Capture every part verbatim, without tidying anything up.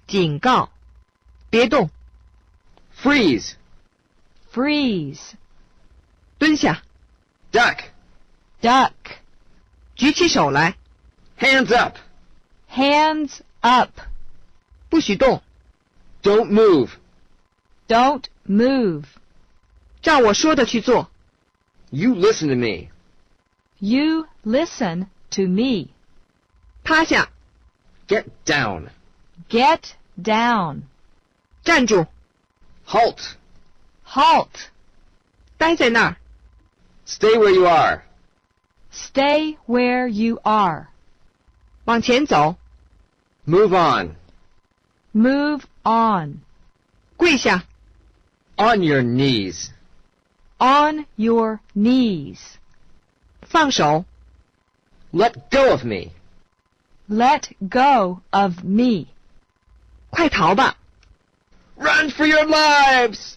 警告，别动， Freeze. Freeze. 蹲下， Duck. Duck. 举起手来， Hands up. Hands up. 不许动， Don't move. Don't move. 照我说的去做， You listen to me. You listen to me. 趴下， Get down. Get down. 站住， Halt. Halt. 待在那儿， Stay where you are. Stay where you are. 往前走， Move on. Move on. 跪下， On your knees. On your knees. 放手， Let go of me. Let go of me. 快逃吧， Run for your lives.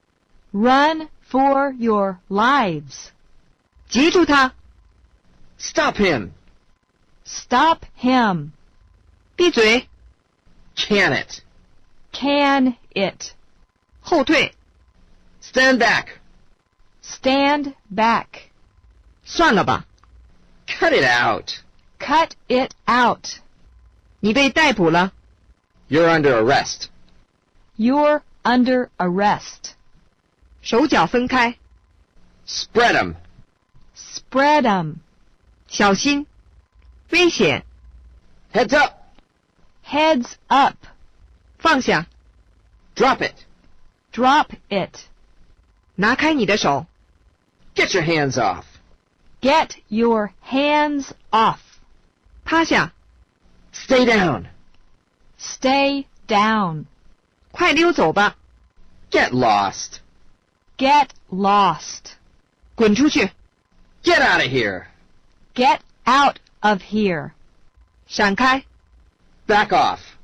Run for your lives. 截住他， Stop him. Stop him. 闭嘴， Can it. Can it. 后退， Stand back. Stand back. 算了吧， Cut it out. Cut it out. 你被逮捕了， You're under arrest. You're under arrest. 手脚分开， Spread 'em. Spread 'em. 小心，危险， Heads up. Heads up. 放下， Drop it. Drop it. 拿开你的手， Get your hands off. Get your hands off. 趴下， Stay down. Stay down. 快溜走吧， Get lost. Get lost. 滚出去， Get out of here. Get out of here. 闪开， Back off.